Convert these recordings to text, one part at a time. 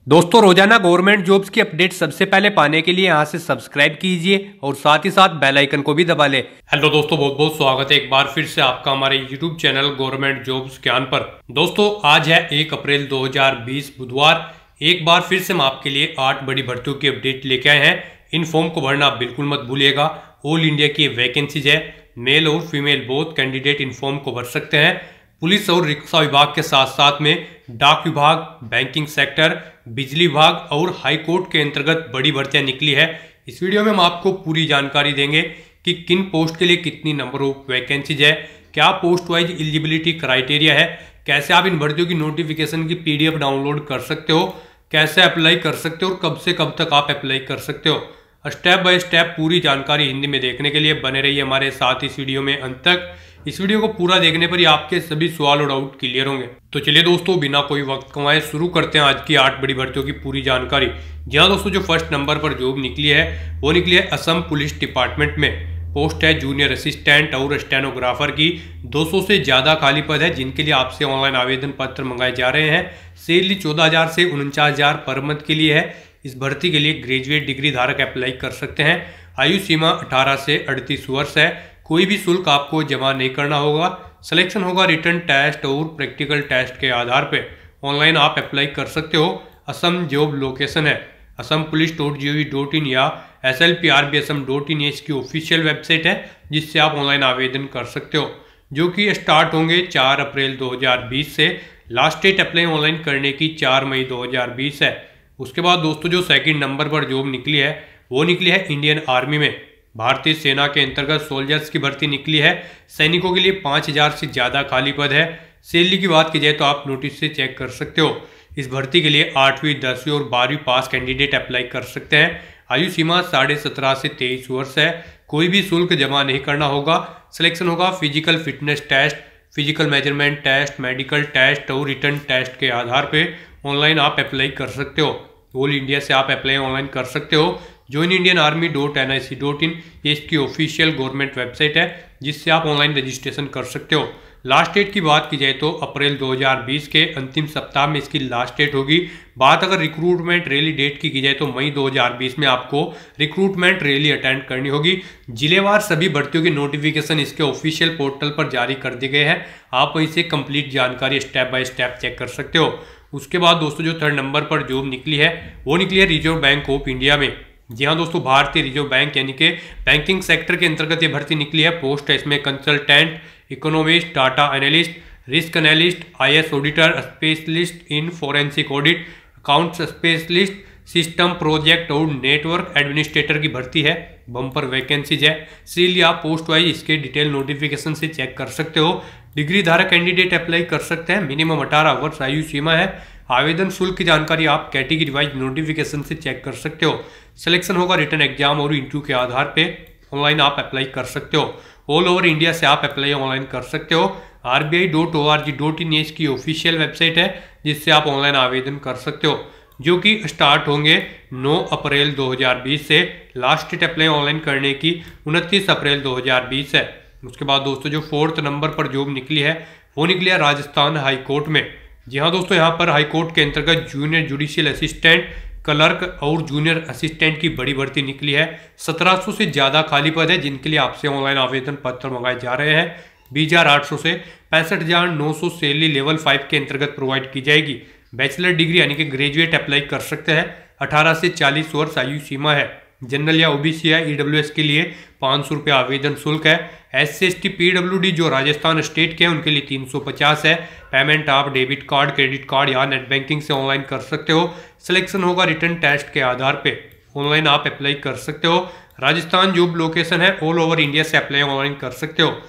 दोस्तों रोजाना government jobs की अपडेट सबसे पहले पाने के लिए यहाँ से सब्सक्राइब कीजिए और साथ ही साथ बेल आइकन को भी दबा लें। हेलो दोस्तों, बहुत बहुत स्वागत है एक बार फिर से आपका हमारे यूट्यूब चैनल गवर्नमेंट जॉब्स ज्ञान पर। दोस्तों आज है 1 अप्रैल 2020 बुधवार। एक बार फिर से हम आपके लिए 8 बड़ी भर्तियों की अपडेट लेके आए हैं। इन फॉर्म को भरना बिल्कुल मत भूलिएगा। ऑल इंडिया की वैकेंसीज है, मेल और फीमेल बोथ कैंडिडेट इन फॉर्म को भर सकते हैं। पुलिस और रिक्शा विभाग के साथ साथ में डाक विभाग, बैंकिंग सेक्टर, बिजली विभाग और हाई कोर्ट के अंतर्गत बड़ी भर्तियां निकली है। इस वीडियो में हम आपको पूरी जानकारी देंगे कि किन पोस्ट के लिए कितनी नंबर ऑफ वैकेंसीज है, क्या पोस्ट वाइज एलिजिबिलिटी क्राइटेरिया है, कैसे आप इन भर्तियों की नोटिफिकेशन की पीडीएफ डाउनलोड कर सकते हो, कैसे अप्लाई कर सकते हो और कब से कब तक आप अप्लाई कर सकते हो। स्टेप बाय स्टेप पूरी जानकारी हिंदी में देखने के लिए बने रहिए हमारे साथ इस वीडियो में अंत तक। इस वीडियो को पूरा देखने पर ही आपके सभी सवाल और डाउट क्लियर होंगे। तो चलिए दोस्तों बिना कोई वक्त गंवाए शुरू करते हैं आज की 8 बड़ी भर्तियों की पूरी जानकारी। जी हाँ दोस्तों, जो फर्स्ट नंबर पर जॉब निकली है वो निकली है असम पुलिस डिपार्टमेंट में। पोस्ट है जूनियर असिस्टेंट और स्टेनोग्राफर की। 200 से ज्यादा खाली पद है जिनके लिए आपसे ऑनलाइन आवेदन पत्र मंगाए जा रहे हैं। सैलरी 14,000 से 49,000 पर मंथ के लिए है। इस भर्ती के लिए ग्रेजुएट डिग्री धारक अप्लाई कर सकते हैं। आयु सीमा 18 से 38 वर्ष है। कोई भी शुल्क आपको जमा नहीं करना होगा। सिलेक्शन होगा रिटन टेस्ट और प्रैक्टिकल टेस्ट के आधार पे। ऑनलाइन आप अप्लाई कर सकते हो। असम जॉब लोकेशन है assampolice.gov.in या slprb.assam.in इसकी ऑफिशियल वेबसाइट है जिससे आप ऑनलाइन आवेदन कर सकते हो, जो कि स्टार्ट होंगे 4 अप्रैल 2020 से। लास्ट डेट अप्लाई ऑनलाइन करने की 4 मई 2020 है। उसके बाद दोस्तों जो सेकंड नंबर पर जॉब निकली है वो निकली है इंडियन आर्मी में। भारतीय सेना के अंतर्गत सोल्जर्स की भर्ती निकली है। सैनिकों के लिए 5,000 से ज़्यादा खाली पद है। सैलरी की बात की जाए तो आप नोटिस से चेक कर सकते हो। इस भर्ती के लिए 8वीं 10वीं और 12वीं पास कैंडिडेट अप्लाई कर सकते हैं। आयु सीमा 17.5 से 23 वर्ष है। कोई भी शुल्क जमा नहीं करना होगा। सिलेक्शन होगा physical fitness test, physical measurement test, medical test और रिटन टेस्ट के आधार पर ऑनलाइन आप अप्लाई कर सकते हो। ऑल इंडिया से आप अप्लाई ऑनलाइन कर सकते हो। joinindianarmy.nic.in ये इसकी ऑफिशियल गवर्नमेंट वेबसाइट है जिससे आप ऑनलाइन रजिस्ट्रेशन कर सकते हो। लास्ट डेट की बात की जाए तो अप्रैल 2020 के अंतिम सप्ताह में इसकी लास्ट डेट होगी। बात अगर रिक्रूटमेंट रैली डेट की जाए तो मई 2020 में आपको रिक्रूटमेंट रैली अटेंड करनी होगी। जिलेवार सभी भर्तियों की नोटिफिकेशन इसके ऑफिशियल पोर्टल पर जारी कर दिए गए हैं। आप वहीं से कंप्लीट जानकारी स्टेप बाय स्टेप चेक कर सकते हो। उसके बाद दोस्तों जो थर्ड नंबर पर जॉब निकली है वो निकली है रिजर्व बैंक ऑफ इंडिया में। जी हाँ दोस्तों, भारतीय रिजर्व बैंक यानी कि बैंकिंग सेक्टर के अंतर्गत ये भर्ती निकली है। पोस्ट है इसमें consultant, economist, data analyst, risk analyst, IAS auditor, specialist in forensic audit, accounts specialist, system project और नेटवर्क एडमिनिस्ट्रेटर की भर्ती है। बम्पर वैकेंसीज है, इसीलिए आप पोस्ट वाइज इसके डिटेल नोटिफिकेशन से चेक कर सकते हो। डिग्री धारक कैंडिडेट अप्लाई कर सकते हैं। मिनिमम 18 वर्ष आयु सीमा है। आवेदन शुल्क की जानकारी आप कैटेगरी वाइज नोटिफिकेशन से चेक कर सकते हो। सिलेक्शन होगा रिटन एग्जाम और इंटरव्यू के आधार पे। ऑनलाइन आप अप्लाई कर सकते हो। ऑल ओवर इंडिया से आप अप्लाई ऑनलाइन कर सकते हो। rbi.org.in इसकी ऑफिशियल वेबसाइट है जिससे आप ऑनलाइन आवेदन कर सकते हो, जो कि स्टार्ट होंगे 9 अप्रैल 2020 से। लास्ट डेट अप्लाई ऑनलाइन करने की 29 अप्रैल 2020 है। उसके बाद दोस्तों जो फोर्थ नंबर पर जॉब निकली है वो निकली है राजस्थान हाई कोर्ट में। जी हाँ दोस्तों, यहाँ पर हाई कोर्ट के अंतर्गत जूनियर जुडिशियल असिस्टेंट, क्लर्क और जूनियर असिस्टेंट की बड़ी भर्ती निकली है। 1700 से ज़्यादा खाली पद है जिनके लिए आपसे ऑनलाइन आवेदन पत्र मंगाए जा रहे हैं। 20,800 से 65,900 सैलरी लेवल 5 के अंतर्गत प्रोवाइड की जाएगी। बैचलर डिग्री यानी कि ग्रेजुएट अप्लाई कर सकते हैं। 18 से 40 वर्ष आयु सीमा है। जनरल या OBC या EWS के लिए 500 रुपये आवेदन शुल्क है। SC/ST PWD जो राजस्थान स्टेट के हैं उनके लिए 350 है। पेमेंट आप डेबिट कार्ड, क्रेडिट कार्ड या नेट बैंकिंग से ऑनलाइन कर सकते हो। सिलेक्शन होगा रिटन टेस्ट के आधार पे। ऑनलाइन आप अप्लाई कर सकते हो। राजस्थान जॉब लोकेशन है। ऑल ओवर इंडिया से अप्लाई ऑनलाइन कर सकते हो।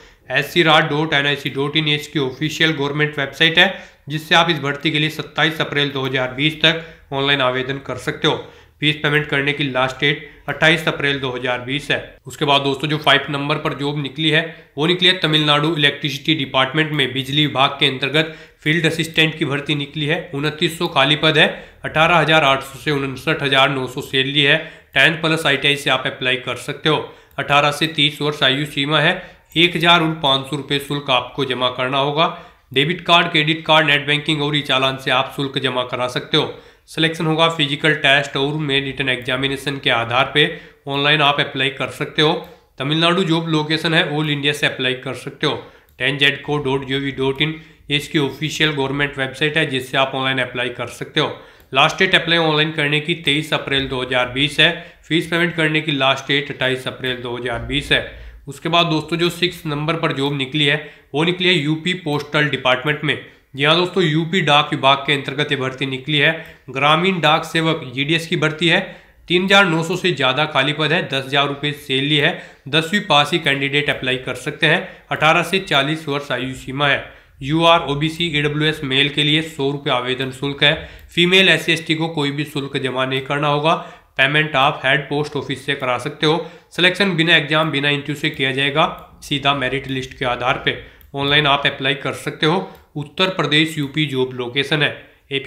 scrad.nic.in इसकी ऑफिशियल गवर्नमेंट वेबसाइट है जिससे आप इस भर्ती के लिए 27 अप्रैल 2020 तक ऑनलाइन आवेदन कर सकते हो। फीस पेमेंट करने की लास्ट डेट 28 अप्रैल 2020 है। उसके बाद दोस्तों जो 5 नंबर पर जॉब निकली है वो निकली है तमिलनाडु इलेक्ट्रिसिटी डिपार्टमेंट में। बिजली विभाग के अंतर्गत फील्ड असिस्टेंट की भर्ती निकली है। 2900 खाली पद है। 18,800 से 59,900 सैलरी है। 10+ ITI से आप अप्लाई कर सकते हो। 18 से 30 वर्ष आयु सीमा है। 1,500 रुपये शुल्क आपको जमा करना होगा। Debit card, credit card, net banking और ई चालान से आप शुल्क जमा करा सकते हो। सिलेक्शन होगा फिजिकल टेस्ट और मेन रिटन एग्जामिनेशन के आधार पे ऑनलाइन आप अप्लाई कर सकते हो। तमिलनाडु जॉब लोकेशन है, ऑल इंडिया से अप्लाई कर सकते हो। 10zco.gov.in ये इसकी ऑफिशियल गवर्नमेंट वेबसाइट है जिससे आप ऑनलाइन अप्लाई कर सकते हो। लास्ट डेट अप्लाई ऑनलाइन करने की 23 अप्रैल 2020 है। फीस पेमेंट करने की लास्ट डेट 28 अप्रैल 2020 है। उसके बाद दोस्तों जो 6 नंबर पर जॉब निकली है वो निकली है यूपी पोस्टल डिपार्टमेंट में। जी हाँ दोस्तों, यूपी डाक विभाग के अंतर्गत ये भर्ती निकली है। ग्रामीण डाक सेवक जीडीएस की भर्ती है। 3900 से ज़्यादा खाली पद है। 10,000 रुपये सैलरी है। 10वीं पास ही कैंडिडेट अप्लाई कर सकते हैं। 18 से 40 वर्ष आयु सीमा है। यूआर ओबीसी ईडब्ल्यूएस मेल के लिए 100 रुपये आवेदन शुल्क है। फीमेल SC ST को कोई भी शुल्क जमा नहीं करना होगा। पेमेंट आप हेड पोस्ट ऑफिस से करा सकते हो। सिलेक्शन बिना एग्जाम बिना इंटरव्यू से किया जाएगा, सीधा मेरिट लिस्ट के आधार पे। ऑनलाइन आप अप्लाई कर सकते हो। Uttar Pradesh UP job location है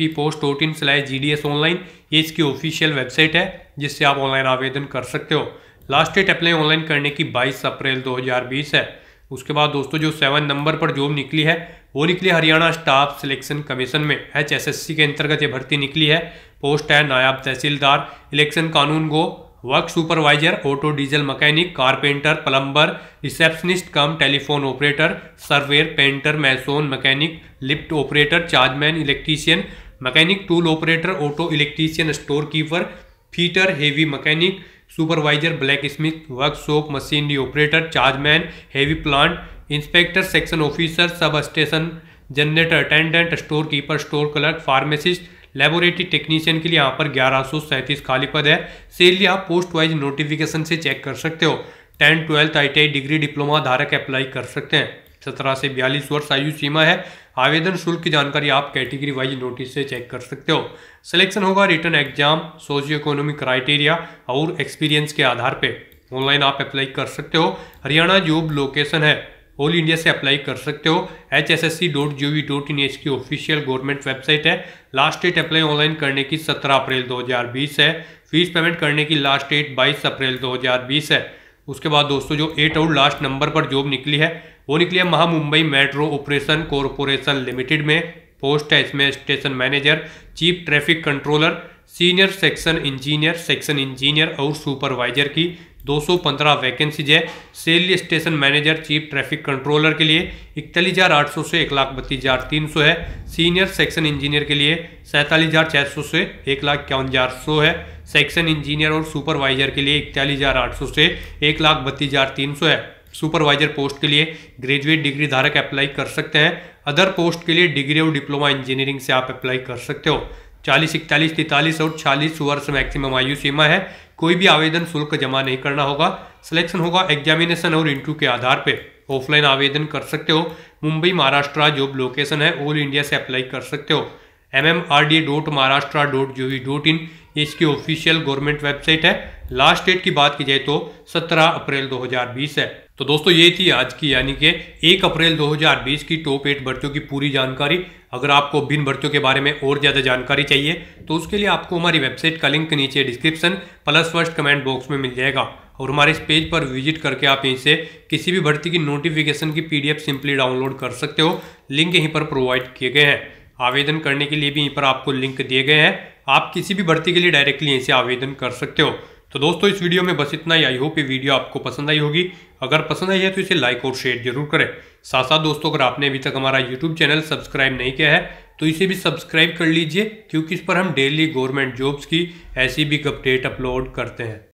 appost.in/gds ऑनलाइन, ये इसकी ऑफिशियल वेबसाइट है जिससे आप ऑनलाइन आवेदन कर सकते हो। लास्ट डेट अप्लाई ऑनलाइन करने की 22 अप्रैल 2020 है। उसके बाद दोस्तों जो 7 नंबर पर जॉब निकली है वो निकली हरियाणा स्टाफ सिलेक्शन कमीशन में। HSSC के अंतर्गत ये भर्ती निकली है। पोस्ट है नायब तहसीलदार। इलेक्शन कानून गो। Work supervisor, auto diesel mechanic, carpenter, plumber, receptionist cum telephone operator, surveyor, painter, mason, mechanic, lift operator, chargeman, electrician, mechanic, tool operator, auto electrician, store keeper, fitter, heavy mechanic, supervisor, blacksmith, workshop, machinery operator, chargeman, heavy plant, inspector, section officer, sub station generator attendant, store keeper, store clerk, pharmacist, laboratory technician के लिए यहाँ पर 1137 खाली पद है। Salary आप post wise notification से check कर सकते हो। 10, 12 ITI डिग्री डिप्लोमा धारक अप्लाई कर सकते हैं। 17 से 42 वर्ष आयु सीमा है। आवेदन शुल्क की जानकारी आप कैटेगरी वाइज नोटिस से चेक कर सकते हो। सिलेक्शन होगा written exam, socio economic criteria और एक्सपीरियंस के आधार पे। ऑनलाइन आप अप्लाई कर सकते हो। हरियाणा जॉब लोकेशन है, ऑल इंडिया से अप्लाई कर सकते हो। hssc.gov.in इसकी ऑफिशियल गवर्नमेंट वेबसाइट है। लास्ट डेट अप्लाई ऑनलाइन करने की 17 अप्रैल 2020 है। फीस पेमेंट करने की लास्ट डेट 22 अप्रैल 2020 है। उसके बाद दोस्तों जो 8 और लास्ट नंबर पर जॉब निकली है वो निकली है Mumbai metro operation corporation limited में। पोस्ट है इसमें station manager, chief traffic controller, senior section engineer और सुपरवाइजर की 215 वैकेंसीज है। Salary station manager, chief traffic controller के लिए 41,800 से 1,32,300 है। सीनियर सेक्शन इंजीनियर के लिए 47,600 से 1,51,400 है। सेक्शन इंजीनियर और सुपरवाइजर के लिए 41,800 से 1,32,300 है। सुपरवाइजर पोस्ट के लिए ग्रेजुएट डिग्री धारक अप्लाई कर सकते हैं। अदर पोस्ट के लिए डिग्री और डिप्लोमा इंजीनियरिंग से आप अप्लाई कर सकते हो। 40, 41, 43 और 40 वर्ष मैक्सिमम आयु सीमा है। कोई भी आवेदन शुल्क जमा नहीं करना होगा। सिलेक्शन होगा एग्जामिनेशन और इंटरव्यू के आधार पे। ऑफलाइन आवेदन कर सकते हो। मुंबई महाराष्ट्र जॉब लोकेशन है, ऑल इंडिया से अप्लाई कर सकते हो। mmrda.maharashtra.gov.in ये इसकी ऑफिशियल गवर्नमेंट वेबसाइट है। लास्ट डेट की बात की जाए तो 17 अप्रैल 2020 है। तो दोस्तों ये थी आज की यानी कि 1 अप्रैल 2020 की टॉप 8 भर्तियों की पूरी जानकारी। अगर आपको भिन्न भर्तियों के बारे में और ज़्यादा जानकारी चाहिए तो उसके लिए आपको हमारी वेबसाइट का लिंक नीचे description plus first comment box में मिल जाएगा और हमारे इस पेज पर विजिट करके आप यहीं से किसी भी भर्ती की नोटिफिकेशन की PDF सिंपली डाउनलोड कर सकते हो। लिंक यहीं पर प्रोवाइड किए गए हैं। आवेदन करने के लिए भी यहीं पर आपको लिंक दिए गए हैं। आप किसी भी भर्ती के लिए डायरेक्टली यहीं से आवेदन कर सकते हो। तो दोस्तों इस वीडियो में बस इतना ही। आई होप ये वीडियो आपको पसंद आई होगी। अगर पसंद आई है तो इसे लाइक और शेयर जरूर करें। साथ साथ दोस्तों अगर आपने अभी तक हमारा YouTube चैनल सब्सक्राइब नहीं किया है तो इसे भी सब्सक्राइब कर लीजिए, क्योंकि इस पर हम डेली गवर्नमेंट जॉब्स की ऐसी भी अपडेट अपलोड करते हैं।